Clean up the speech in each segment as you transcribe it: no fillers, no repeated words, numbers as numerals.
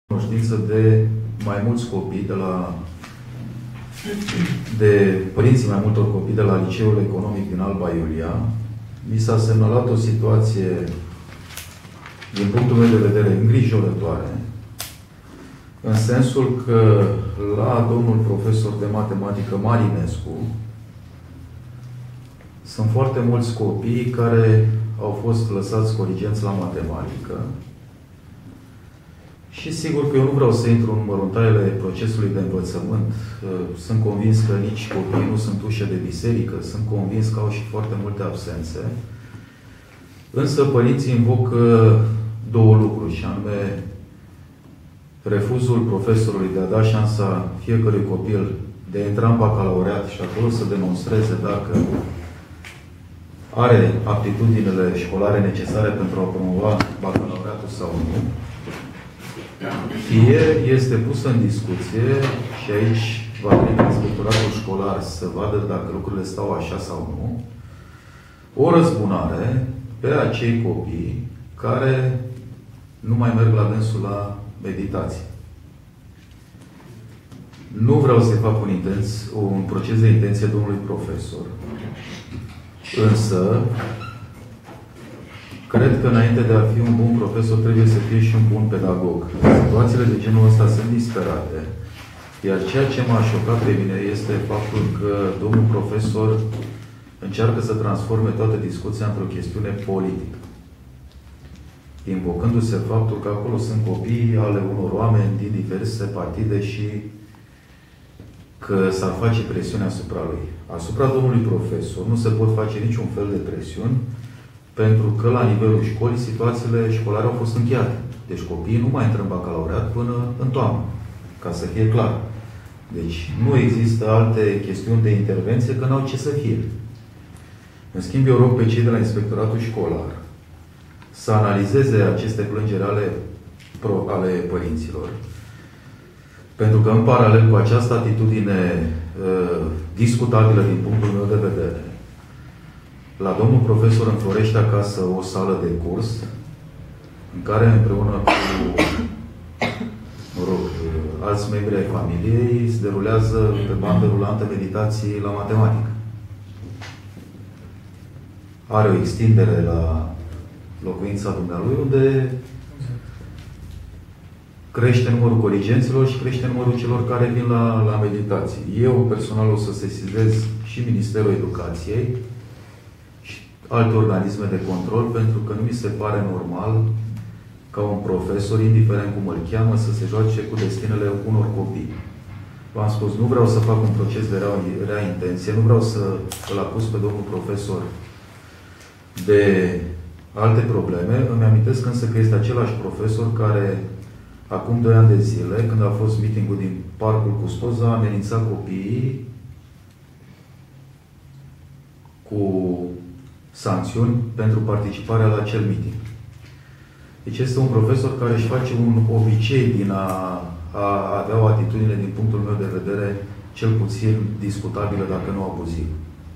cunoștință de mai mulți copii de părinții mai multor copii de la Liceul Economic din Alba Iulia. Mi s-a semnalat o situație, din punctul meu de vedere, îngrijorătoare, în sensul că la domnul profesor de matematică Marinescu sunt foarte mulți copii care au fost lăsați corigenți la matematică. Și sigur că eu nu vreau să intru în măruntaiele procesului de învățământ. Sunt convins că nici copiii nu sunt ușă de biserică. Sunt convins că au și foarte multe absențe. Însă părinții invocă două lucruri, și anume refuzul profesorului de a da șansa fiecărui copil de a intra în bacalaureat și acolo să demonstreze dacă are aptitudinile școlare necesare pentru a promova bacalaureatul sau nu. Fie este pusă în discuție, și aici va veni inspectoratul școlar să vadă dacă lucrurile stau așa sau nu, o răzbunare pe acei copii care nu mai merg la dânsul la meditație. Nu vreau să fac un proces de intenție domnului profesor, însă cred că înainte de a fi un bun profesor trebuie să fie și un bun pedagog. Situațiile de genul ăsta sunt disperate. Iar ceea ce m-a șocat pe mine este faptul că domnul profesor încearcă să transforme toată discuția într-o chestiune politică, invocându-se faptul că acolo sunt copii ale unor oameni din diverse partide și că s-ar face presiune asupra lui. Asupra domnului profesor nu se pot face niciun fel de presiuni, pentru că la nivelul școlii situațiile școlare au fost încheiate. Deci copiii nu mai intră în bacalaureat până în toamnă, ca să fie clar. Deci nu există alte chestiuni de intervenție, că n-au ce să fie. În schimb, eu rog pe cei de la Inspectoratul Școlar să analizeze aceste plângeri ale părinților. Pentru că, în paralel cu această atitudine discutabilă din punctul meu de vedere, la domnul profesor înflorește acasă o sală de curs în care, împreună cu alți membri ai familiei, se derulează pe bandă rulantă meditații la matematică. Are o extindere la locuința dumnealui, unde crește numărul corigenților și crește numărul celor care vin la meditații. Eu, personal, o să sesizez și Ministerul Educației și alte organisme de control, pentru că nu mi se pare normal ca un profesor, indiferent cum îl cheamă, să se joace cu destinele unor copii. V-am spus, nu vreau să fac un proces de rea intenție, nu vreau să îl acuz pe domnul profesor de alte probleme. Îmi amintesc însă că este același profesor care, acum 2 ani de zile, când a fost meeting-ul din Parcul Custoza, a amenințat copiii cu sancțiuni pentru participarea la acel meeting. Deci este un profesor care își face un obicei din a avea o atitudine, din punctul meu de vedere, cel puțin discutabilă, dacă nu abuzivă.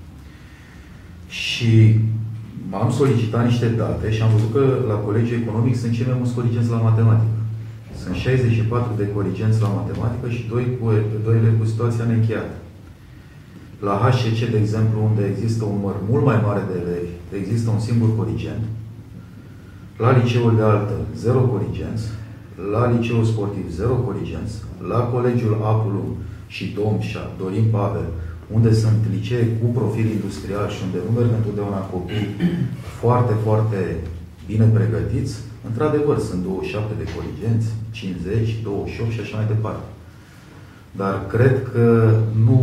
Și am solicitat niște date și am văzut că la Colegiul Economic sunt cei mai mulți corigenți la matematică. Sunt 64 de corigenți la matematică și 2 elevi cu situația neîncheiată. La HCC, de exemplu, unde există un număr mult mai mare de elevi, există un singur corigent. La liceul de altă, 0 corigenți. La liceul sportiv, 0 corigenți. La Colegiul Apulu și Domșa, Dorin Pavel, unde sunt licee cu profil industrial și unde nu merg întotdeauna copii foarte, foarte bine pregătiți, într-adevăr, sunt 27 de corigenți, 50, 28 și așa mai departe. Dar cred că nu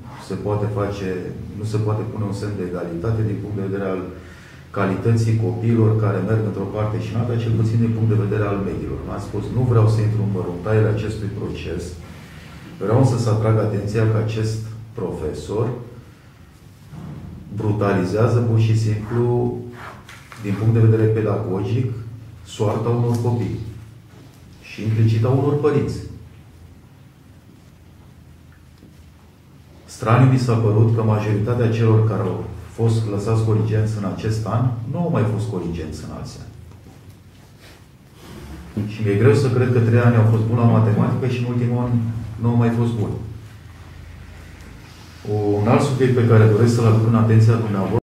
se poate pune un semn de egalitate din punct de vedere al calității copiilor care merg într-o parte și în alta, cel puțin din punct de vedere al mediilor. Am spus, nu vreau să intru în măruntaiele acestui proces. Vreau să atrag atenția că acest profesor brutalizează pur și simplu, din punct de vedere pedagogic, soarta unor copii și implicit a unor părinți. Straniu mi s-a părut că majoritatea celor care au fost lăsați corigenți în acest an nu au mai fost corigenți în alți ani. Și mi-e greu să cred că 3 ani au fost buni la matematică și în ultimul an nu au mai fost buni. Un alt subiect pe care doresc să-l aduc în atenția dumneavoastră